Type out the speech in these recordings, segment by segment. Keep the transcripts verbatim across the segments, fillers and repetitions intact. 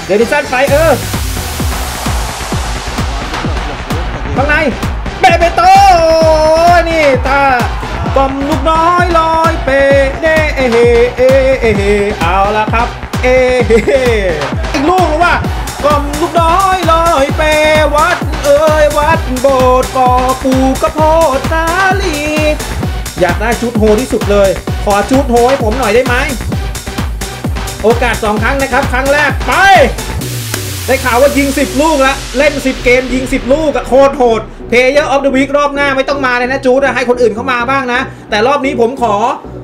เดนิสันไปเออข้างในเบเบโตนี่ตากลมลูกน้อยลอยเปเน่เอเฮเอเอเฮเอาละครับเอเฮอีกลูกหรือว่ากลมลูกน้อยลอยเปวัดเอ้ยวัดโบสถ์ก่อปูกระโพดสาลีอยากได้ชุดโฮที่สุดเลยขอชุดโฮให้ผมหน่อยได้ไหมโอกาสสองครั้งนะครับครั้งแรกไปได้ข่าวว่ายิงสิบลูกแล้วเล่นสิบเกมยิงสิบลูกโคตรโหดเพลเยอร์ออฟเดอะวีครอบหน้าไม่ต้องมาเลยนะจูดให้คนอื่นเข้ามาบ้างนะแต่รอบนี้ผมขอ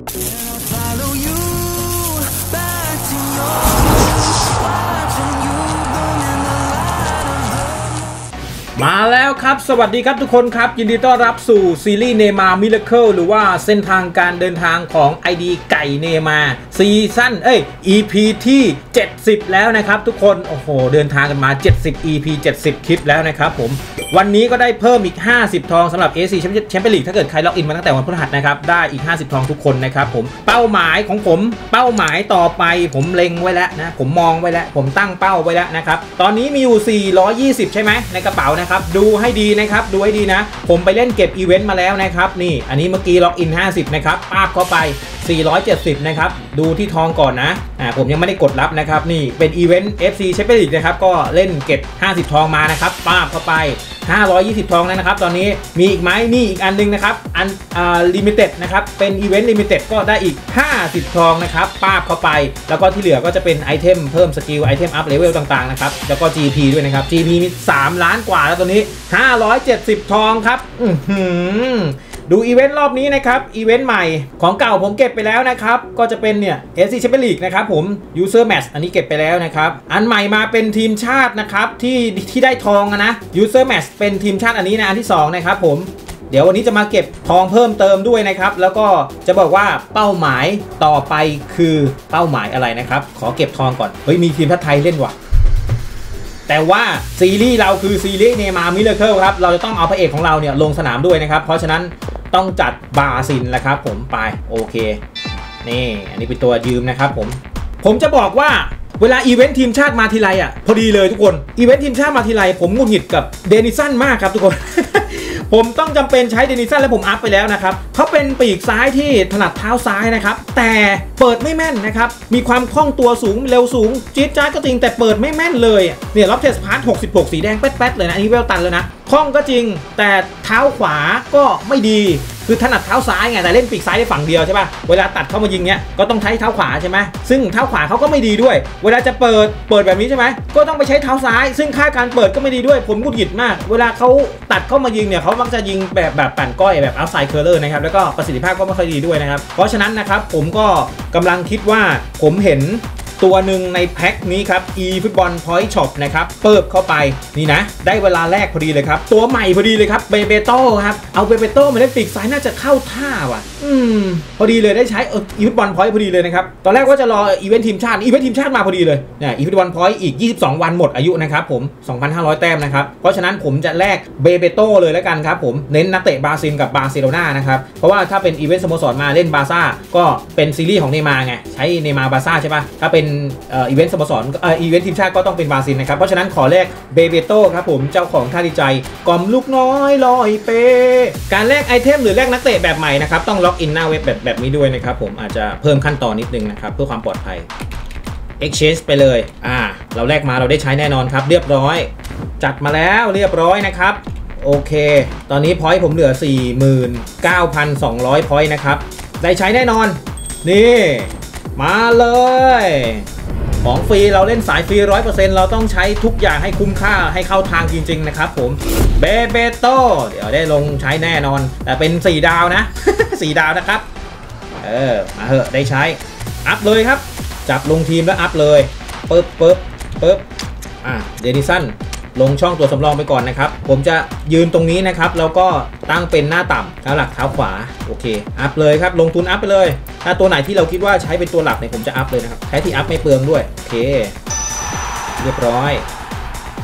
มาแล้วครับสวัสดีครับทุกคนครับยินดีต้อนรับสู่ซีรีส์เนมามิราเคิลหรือว่าเส้นทางการเดินทางของ ไอ ดี ไก่เนมาซีซั่นเอ้ย อี พี ที่เจ็ดสิบแล้วนะครับทุกคนโอ้โหเดินทางกันมาเจ็ดสิบ อี พี เจ็ดสิบคลิปแล้วนะครับผมวันนี้ก็ได้เพิ่มอีกห้าสิบทองสำหรับ เอ ซี แชมเปี้ยนลีกถ้าเกิดใครล็อกอินมาตั้งแต่วันพฤหัสนะครับได้อีกห้าสิบทองทุกคนนะครับผมเป้าหมายของผมเป้าหมายต่อไปผมเล็งไว้แล้วนะผมมองไว้แล้วผมตั้งเป้าไว้แล้วนะครับตอนนี้มีอยู่สี่ร้อยยี่สิบใช่ไหมในกระเป๋านะครับดูให้ดีนะครับดูให้ดีนะผมไปเล่นเก็บอีเวนต์มาแล้วนะครับนี่อันนี้เมื่อกี้ล็อกอินห้าสิบนะครับปาบเข้าไปสี่ร้อยเจ็ดสิบนะครับดูที่ทองก่อนนะอ่าผมยังไม่ได้กดรับนะครับนี่เป็นอีเวนต์ เอฟ ซี Champions League นะครับก็เล่นเก็บห้าสิบทองมานะครับปาบเข้าไปห้าร้อยยี่สิบทองแล้วนะครับตอนนี้มีอีกไหมนี่อีกอันนึงนะครับอันอ่าลิมิเต็ดนะครับเป็นอีเวนต์ลิมิเต็ดก็ได้อีกห้าสิบทองนะครับปาบเข้าไปแล้วก็ที่เหลือก็จะเป็นไอเทมเพิ่มสกิลไอเทมอัพเลเวลต่างๆนะครับแล้วก็ จี พี ด้วยนะครับ จี พี มีสามล้านกว่าแล้วตอนนี้ห้าร้อยเจ็ดสิบทองครับอื้อหือดูอีเวนต์รอบนี้นะครับอีเวนต์ใหม่ของเก่าผมเก็บไปแล้วนะครับก็จะเป็นเนี่ย เอ ซี Champions League นะครับผม User Match อันนี้เก็บไปแล้วนะครับอันใหม่มาเป็นทีมชาตินะครับที่ที่ได้ทองนะ User Match เป็นทีมชาติอันนี้นะอันที่สองนะครับผมเดี๋ยววันนี้จะมาเก็บทองเพิ่มเติมด้วยนะครับแล้วก็จะบอกว่าเป้าหมายต่อไปคือเป้าหมายอะไรนะครับขอเก็บทองก่อนเฮ้ยมีทีมชาติไทยเล่นว่ะแต่ว่าซีรีส์เราคือซีรีส์เนมามิราเคิลครับเราจะต้องเอาพระเอกของเราเนี่ยลงสนามด้วยนะครับเพราะฉะนั้นต้องจัดบาซินแหละครับผมไปโอเคนี่อันนี้เป็นตัวยืมนะครับผมผมจะบอกว่าเวลาอีเวนต์ทีมชาติมาทีไรอ่ะพอดีเลยทุกคนอีเวนต์ทีมชาติมาทีไรผมหงุดหงิดกับเดนิสันมากครับทุกคน ผมต้องจำเป็นใช้เดนิสันแล้วผมอัพไปแล้วนะครับเขาเป็นปีกซ้ายที่ถนัดเท้าซ้ายนะครับแต่เปิดไม่แม่นนะครับมีความคล่องตัวสูงเร็วสูงจี๊ดจ๊าดก็จริงแต่เปิดไม่แม่นเลยเนี่ยล็อบเทสพาร์ทหกสิบหกสีแดงแป๊ดๆเลยนะอันนี้เวลตันเลยนะคล่องก็จริงแต่เท้าขวาก็ไม่ดีคือถนัดเท้าซ้ายไงแต่เล่นปีกซ้ายได้ฝั่งเดียวใช่ป่ะเวลาตัดเข้ามายิงเนี้ยก็ต้องใช้เท้าขวาใช่ไหมซึ่งเท้าขวาเขาก็ไม่ดีด้วยเวลาจะเปิดเปิดแบบนี้ใช่ไหมก็ต้องไปใช้เท้าซ้ายซึ่งค่าการเปิดก็ไม่ดีด้วยผมหงุดหงิดมากเวลาเขาตัดเข้ามายิงเนี่ยเขามักจะยิงแบบแบบปั่นก้อยแบบเอาท์ไซด์เคอร์เลอร์นะครับแล้วก็ประสิทธิภาพก็ไม่ค่อยดีด้วยนะครับเพราะฉะนั้นนะครับผมก็กำลังคิดว่าผมเห็นตัวหนึ่งในแพ็คนี้ครับ e Football Point Shop นะครับเปิดเข้าไปนี่นะได้เวลาแรกพอดีเลยครับตัวใหม่พอดีเลยครับเบเบโต้ครับเอาเบเบโต้มาเล่นปีกซ้ายน่าจะเข้าท่าว่ะอืมพอดีเลยได้ใช้เออ e Football Point พอดีเลยนะครับตอนแรกว่าจะรออีเวนต์ทีมชาติอีเวนต์ทีมชาติมาพอดีเลยเนี่ย e Football Point อีกยี่สิบสองวันหมดอายุนะครับผม สองพันห้าร้อย แต้มนะครับเพราะฉะนั้นผมจะแลกเบเบโต้เลยแล้วกันครับผมเน้นนักเตะบราซิลกับบาร์เซโลนานะครับเพราะว่าถ้าเป็นอีเวนต์สโมสรมาเล่นบาร์ซ่าก็เป็นซีรีส์ของเนย์มาร์ไงใช้เนย์มาร์บาร์ซ่าใช่ป่ะถ้าเป็นเอ่ออีเวนต์สโมสรเอ่ออีเวนต์ทีมชาติก็ต้องเป็นบราซิลนะครับเพราะฉะนั้นขอแลกเบเบโต้ครับผมเจ้าของท่าดีใจกล่อมลูกน้อยลอยเปการแลกไอเทมหรือแลกนักเตะแบบใหม่นะครับต้องล็อกอินหน้าเว็บแบบแบบนี้ด้วยนะครับผมอาจจะเพิ่มขั้นตอนนิดนึงนะครับเพื่อความปลอดภัย Exchange ไปเลยอ่าเราแลกมาเราได้ใช้แน่นอนครับเรียบร้อยจัดมาแล้วเรียบร้อยนะครับโอเคตอนนี้พอยต์ผมเหลือ สี่หมื่นเก้าพันสองร้อย พอยต์นะครับได้ใช้แน่นอนนี่มาเลยของฟรีเราเล่นสายฟรี ร้อยเปอร์เซ็นต์ เราต้องใช้ทุกอย่างให้คุ้มค่าให้เข้าทางจริงๆนะครับผมเบเบโต้เดี๋ยวได้ลงใช้แน่นอนแต่เป็นสี่ดาวนะ สี่ดาวนะครับเออมาเหอะได้ใช้อัพเลยครับจับลงทีมแล้วอัพเลยปึ๊บปึ๊บปึ๊บอ่ะเดนิสันลงช่องตัวสำรองไปก่อนนะครับผมจะยืนตรงนี้นะครับแล้วก็ตั้งเป็นหน้าต่ำเท้าหลักเท้าขวาโอเคอัพเลยครับลงทุนอัพไปเลยถ้าตัวไหนที่เราคิดว่าใช้เป็นตัวหลักเนี่ยผมจะอัพเลยนะครับใช้ที่อัพไม่เปลืองด้วยโอเคเรียบร้อย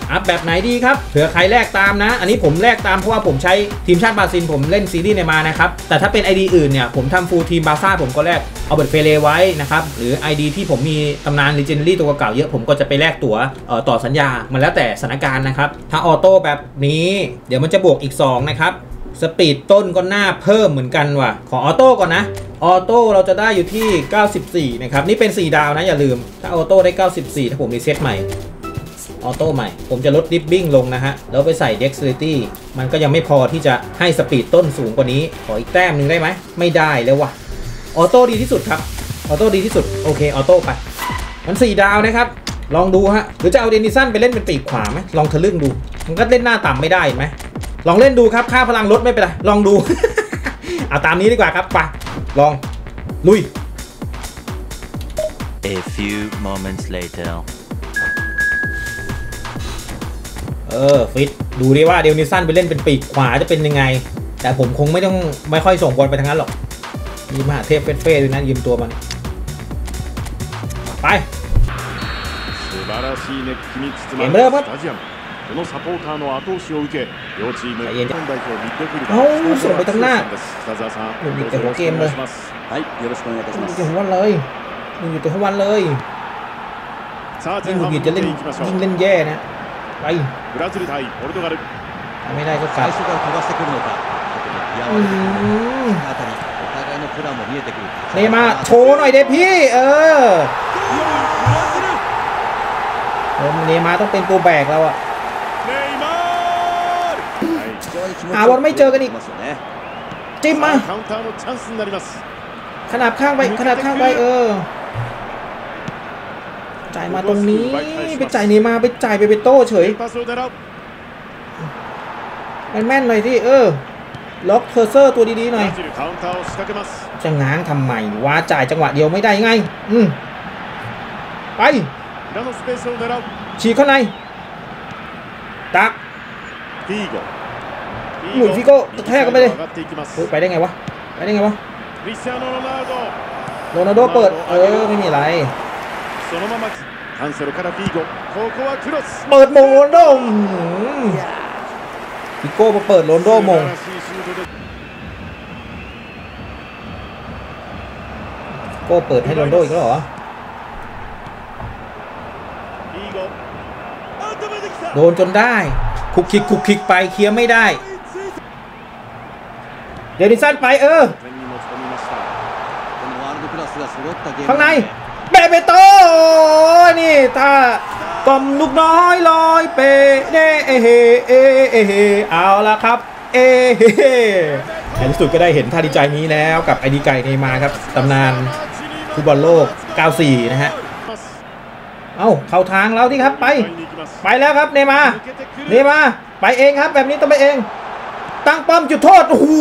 อัพแบบไหนดีครับเผื่อใครแลกตามนะอันนี้ผมแลกตามเพราะว่าผมใช้ทีมชาติบราซิลผมเล่นซีรีส์เนย์มาร์นะครับแต่ถ้าเป็น ไอ ดี อื่นเนี่ยผมทำฟูลทีมบาร์ซ่าผมก็แลกเอาเบิร์ตเฟเล่ไว้นะครับหรือ ไอ ดี ที่ผมมีตำนานลีเจนดารี่ตัวเก่าเยอะผมก็จะไปแลกตั๋วต่อสัญญามันแล้วแต่สถานการณ์นะครับถ้าออโต้แบบนี้เดี๋ยวมันจะบวกอีกสองนะครับสปีดต้นก็น่าเพิ่มเหมือนกันว่ะขอออโต้ก่อนนะออโต้เราจะได้อยู่ที่เก้าสิบสี่นะครับนี่เป็นสี่ดาวนะอย่าลืมถ้าออโต้ได้เก้าสิบสี่ถ้าผมรีเซ็ตใหม่ออโต้ใหม่ผมจะลดดิฟบิ้งลงนะฮะแล้วไปใส่ Dexterity มันก็ยังไม่พอที่จะให้สปีดต้นสูงกว่านี้ขออีกแต้มหนึ่งได้ไหมไม่ได้แล้วว่ะออโต้ดีที่สุดครับออโต้ดีที่สุดโอเคออโต้ไปมันสี่ดาวนะครับลองดูฮะหรือจะเอาเดนิสันไปเล่นเป็นปีกขวาไหมลองทะลึ่งดูมันก็เล่นหน้าต่ำไม่ได้เห็นไหมลองเล่นดูครับค่าพลังลดไม่เป็นไรลองดู เอาตามนี้ดีกว่าครับไปลองลุย A few moments later เออฟิตดูดิว่าเดนิสันไปเล่นเป็นปีกขวาจะเป็นยังไงแต่ผมคงไม่ต้องไม่ค่อยส่งบอลไปทางนั้นหรอกยืมมหาเทพเฟสเฟ่ด้วยนะยืมตัวมันไปเกมเริ่มครับこのサポーターの後押しを受け、両チーム日本代表ミッドフィルダーส่งไปทางหน้า北澤さん、 หนึ่งอยู่แต่หัวเกมเลยはいよろしくお願いいたしますหนึ่งอยู่แต่หัววันเลยหนึ่งอยู่แต่หัววันเลยยิ่งหงุดหงิดจะเล่นยิ่งเล่นแย่นะไปブラジル対ポルトガルไม่ได้ก็กลับ最初から飛ばしてくるのかいやあたりお互いのプランも見えてくるเนมาโชว์หน่อยเด้พี่เออเนมาต้องเป็นตัวแบกแล้วอะหาบอลไม่เจอกันอีกจิ้มมาขนาบข้างไปขนาบข้างไปเออจ่ายมาตรงนี้ไปจ่ายเนมาไปจ่ายไปเปโต้เฉยแม่นๆหน่อยที่เออล็อกเคอร์เซอร์ตัวดีๆหน่อยจะง้างทำไมว่าจ่ายจังหวะเดียวไม่ได้ไงอืมไปฉีกเข้าในตักหมุนฟิโก้แทกกันไปเลยไปได้ไงวะไปได้ไงวะโรนัลโดเปิดเออไม่มีอะไรเปิดมงโรนัลโดฟิโก้มาเปิดโรนัลโดมงฟิโก้เปิดให้โรนัลโดอีกแล้วเหรอโดนจนได้คุกคิกคุกคิกไปเคลียร์ไม่ได้เดนิสันไปเออข้างในเบเบโตนี่ถ้ากลมลูกน้อยลอยเปเน่เอเฮเอเอเฮเอาละครับเอเฮในที่สุดก็ได้เห็นท่าดีใจนี้แล้วกับไอดีไก่เนมาครับตำนานฟุตบอลโลกเก้าสิบสี่นะฮะเอ้าเข้าทางแล้วที่ครับไปไปแล้วครับเนมาเนมาไปเองครับแบบนี้ต้องไปเองตั้งป้อมจุดโทษโอ้โห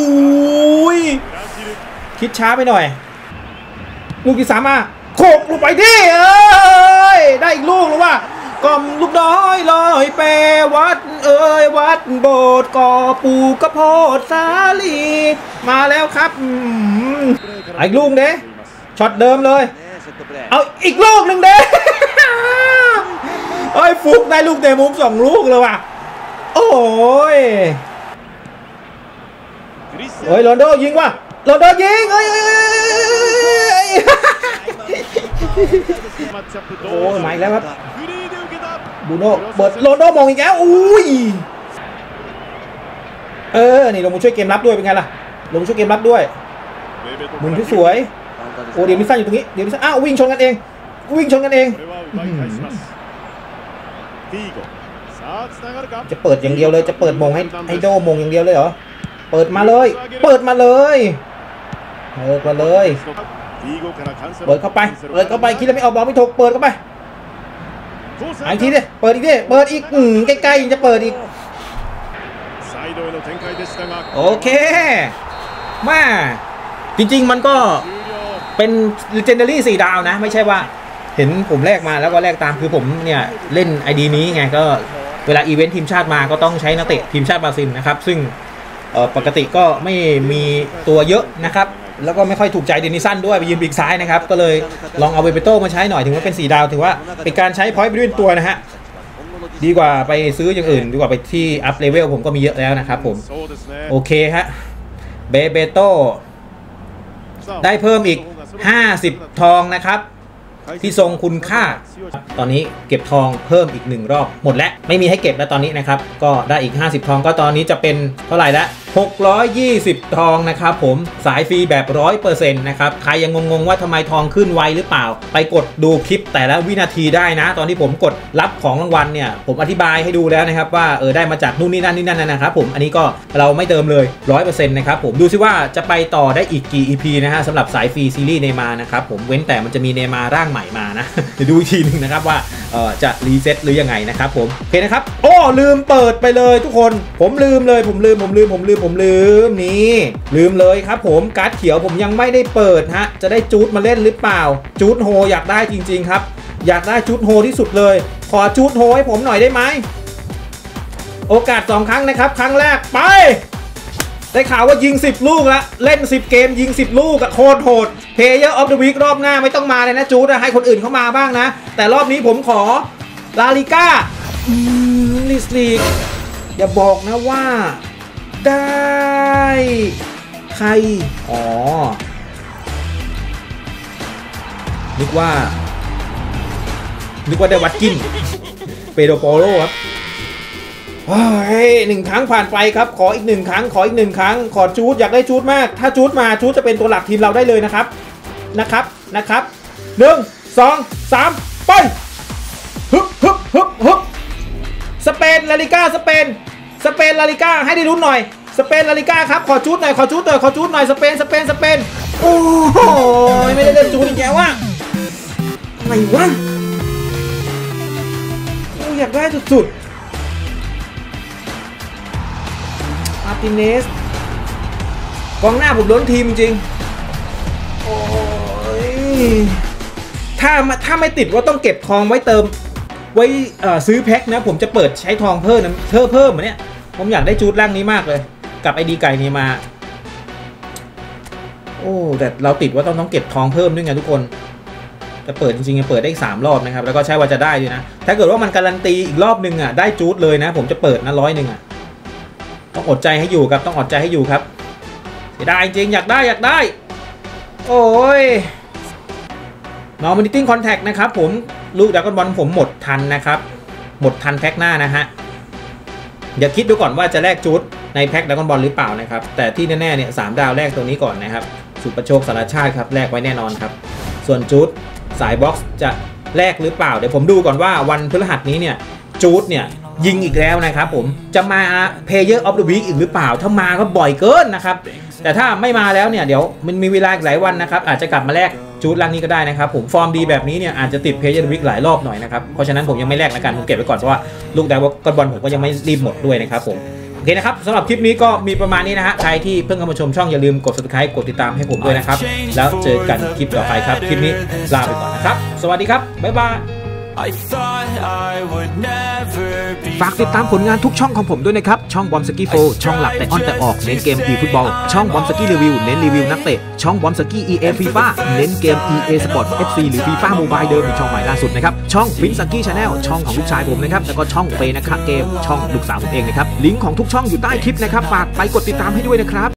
คิดช้าไปหน่อยลูกที่สามมาโขกลงไปดิเอ้ยได้อีกลูกหรือว่ากล่อมลูกน้อยลอยเปวัดเอ้ยวัดโบสถ์ก่อปูกระโพดสาลีมาแล้วครับอีกลูกเด้ช็อตเดิมเลยเอาอีกลูกหนึ่งเด้เอ้ยฟุกได้ลูกเตะมุมสองลูกเลยว่ะโอ้ยเฮ้ยโรนโดยิงว่ะโรนโดยิงเอ้ยโอ้ยมาอีกแล้วครับบูโน่เปิดโรนโดมองอีกแล้วอุ้ยเออนี่ลงมาช่วยเกมรับด้วยเป็นไงล่ะลงมาช่วยเกมรับด้วยมุมที่สวยโอ้เดี๋ยวมิซ่าอยู่ตรงนี้เดี๋ยวมิซ่าอ้าววิ่งชนกันเองวิ่งชนกันเองจะเปิดอย่างเดียวเลยจะเปิดมงให้ให้โดมงอย่างเดียวเลยเหรอเปิดมาเลยเปิดมาเลยเปิดมาเลยเปิดเข้าไปเปิดเข้าไปคิดแล้วไม่เอาบอลไม่ถูกเปิดเข้าไปอีกทีดิเปิดอีกดิเปิดอีกอืมใกล้ๆจะเปิดอีกโอเคมาจริงๆมันก็เป็น Legendary สี่ดาวนะไม่ใช่ว่าเห็นผมแลกมาแล้วก็แลกตามคือผมเนี่ยเล่น ไอ ดี นี้ไงก็เวลาอีเวนต์ทีมชาติมาก็ต้องใช้นักเตะทีมชาติบราซิลนะครับซึ่งปกติก็ไม่มีตัวเยอะนะครับแล้วก็ไม่ค่อยถูกใจเดนิสันด้วยไปยืนปีกซ้ายนะครับก็เลยลองเอาเบเปโต้มาใช้หน่อยถึงว่าเป็นสี่ดาวถือว่าเป็นการใช้พอยต์ไปด้วยตัวนะฮะดีกว่าไปซื้ออย่างอื่นดีกว่าไปที่อัพเลเวลผมก็มีเยอะแล้วนะครับผมโอเคฮะเบเบโต้ได้เพิ่มอีกห้าสิบทองนะครับที่ทรงคุณค่าตอนนี้เก็บทองเพิ่มอีกหนึ่งรอบหมดแล้วไม่มีให้เก็บแล้วตอนนี้นะครับก็ได้อีกห้าสิบทองก็ตอนนี้จะเป็นเท่าไหร่ละหกร้อยยี่สิบทองนะครับผมสายฟรีแบบ ร้อยเปอร์เซ็นต์ นะครับใครยังงงๆว่าทำไมทองขึ้นไวหรือเปล่าไปกดดูคลิปแต่ละวินาทีได้นะตอนที่ผมกดรับของรางวัลเนี่ยผมอธิบายให้ดูแล้วนะครับว่าเออได้มาจากนู่นนี่นั่นนี่นั่นนะครับผมอันนี้ก็เราไม่เติมเลย ร้อยเปอร์เซ็นต์ นะครับผมดูซิว่าจะไปต่อได้อีกกี่ อี พี นะฮะสำหรับสายฟรีซีรีส์เนย์มาร์นะครับผมเว้นแต่มันจะมีเนย์มาร์ร่างใหม่มานะเดี๋ยวดูอีกทีนึงนะครับว่าเอ่อจะรีเซ็ตหรือยังไงนะครับผมโอเคนะครับโอ้ลืมเปิดไปเลยทุกคนผมลืมเลยผมลืมผมลืมผมลืมผมลืมนี่ลืมเลยครับผมการ์ดเขียวผมยังไม่ได้เปิดฮะจะได้จูดมาเล่นหรือเปล่าจูดโฮอยากได้จริงๆครับอยากได้จูดโฮที่สุดเลยขอจูดโฮให้ผมหน่อยได้ไหมโอกาสสองครั้งนะครับครั้งแรกไปได้ข่าวว่ายิงสิบลูกละเล่นสิบเกมยิงสิบลูกอะโคตรโหด Player of the Week รอบหน้าไม่ต้องมาเลยนะจูดให้คนอื่นเข้ามาบ้างนะแต่รอบนี้ผมขอลาลิก้าลิสลีกอย่าบอกนะว่าได้ใครอ๋อนึกว่านึกว่าได้วัดกินเปโดโปโลครับเฮ้ยหนึ่งครั้งผ่านไปครับขออีกหนึ่งครั้งขออีกหนึ่งครั้งขอจูดอยากได้จูดมากถ้าจูดมาจูดจะเป็นตัวหลักทีมเราได้เลยนะครับนะครับนะครับหนึ่งสองสามไปฮึบฮึบฮึบฮึบสเปนลาลิก้าสเปนสเปนลาลิก้าให้ได้ลุ้นหน่อยสเปนลาลิก้าครับขอจูดหน่อยขอจูดหน่อยขอจูดหน่อยสเปนสเปนสเปนโอ้โหไม่ได้เล่นจูดอีกแล้วว่าอะไรวะอยากได้สุดๆมาร์ติเนสกองหน้าผมล้นทีมจริงโอ้ยถ้าถ้าไม่ติดว่าต้องเก็บทองไว้เติมไว้ซื้อแพ็คนะผมจะเปิดใช้ทองเพิ่มนะเพิ่มเพิ่มมาเนี่ยผมอยากได้จูดร่างนี้มากเลยกับไอดีไก่นี้มาโอ้แต่เราติดว่าต้องต้องเก็บทองเพิ่มด้วยไงทุกคนจะเปิดจริงๆจะเปิดได้สามรอบนะครับแล้วก็ใช่ว่าจะได้ด้วยนะถ้าเกิดว่ามันการันตีอีกรอบนึงอ่ะได้จูดเลยนะผมจะเปิดนะร้อยหนึ่งอ่ะต้องอดใจให้อยู่ครับต้องอดใจให้อยู่ครับเสียดายจริงอยากได้อยากได้โอ้ยนอร์มินิติ้งคอนแทคนะครับผมลูกดราก้อนบอลผมหมดทันนะครับหมดทันแพ็คหน้านะฮะอย่าคิดดูก่อนว่าจะแลกจูดในแพ็คดราก้อนบอลหรือเปล่านะครับแต่ที่แน่ๆเนี่ยสามดาวแรกตัวนี้ก่อนนะครับสุประโชคสารชาติครับแลกไว้แน่นอนครับส่วนจูดสายบ็อกซ์จะแลกหรือเปล่าเดี๋ยวผมดูก่อนว่าวันพฤหัสนี้เนี่ยจูดเนี่ยยิงอีกแล้วนะครับผมจะมา Player of the Week อีกหรือเปล่าถ้ามาก็บ่อยเกินนะครับแต่ถ้าไม่มาแล้วเนี่ยเดี๋ยวมันมีเวลาอีกหลายวันนะครับอาจจะกลับมาแลกจูดร่างนี้ก็ได้นะครับผมฟอร์มดีแบบนี้เนี่ยอาจจะติด Player of the Week หลายรอบหน่อยนะครับเพราะฉะนั้นผมยังไม่แลกแล้วกันผมเก็บไว้ก่อนเพราะว่าลูกดาวก้อนบอลผมก็ยังไม่รีบหมดด้วยนะครับผมโอเคนะครับสำหรับคลิปนี้ก็มีประมาณนี้นะฮะใครที่เพิ่งเข้ามาชมช่องอย่าลืมกด Subscribe กดติดตามให้ผมด้วยนะครับแล้วเจอกันคลิปต่อไปครับคลิปนี้ลาไปก่อนนะครับสวัสดีครับบ๊ายบายฝากติดตามผลงานทุกช่องของผมด้วยนะครับช่องบอมสกี้โฟช่องหลักแต่ออนแต่ออกเน้นเกม อี ฟุตบอลช่องบอมสกี้รีวิวเน้นรีวิวนักเตะช่องบอมสกี้ อี เอ ฟีฟ่าเน้นเกม อี เอ Sport เอฟ ซี หรือ FIFA Mobile เดิมเป็นช่องใหม่ล่าสุดนะครับช่องฟินสกี้ชาแนลช่องของลูกชายผมนะครับแล้วก็ช่องเฟย์นะคะเกมช่องลูกสาวผมเองนะครับลิงก์ของทุกช่องอยู่ใต้คลิปนะครับฝากไปกดติดตามให้ด้วยนะครับ